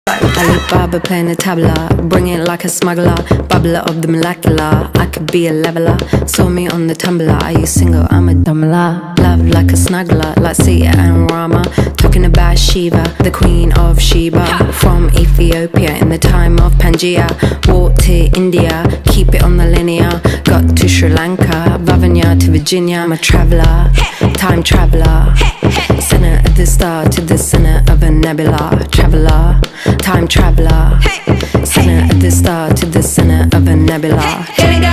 Alibaba playing the tabla, bring it like a smuggler, bubbler of the molecular. I could be a leveler, saw me on the tumbler. Are you single? I'm a dumbler. Love like a snuggler, like Sita and Rama. Talking about Shiva, the queen of Sheba. From Ethiopia in the time of Pangaea. Walked to India, keep it on the linear. Got to Sri Lanka, Vavanya to Virginia. I'm a traveller, time traveller. Center of the star to the center of a nebula. Traveller, time traveller. Center of the star to the center of a nebula.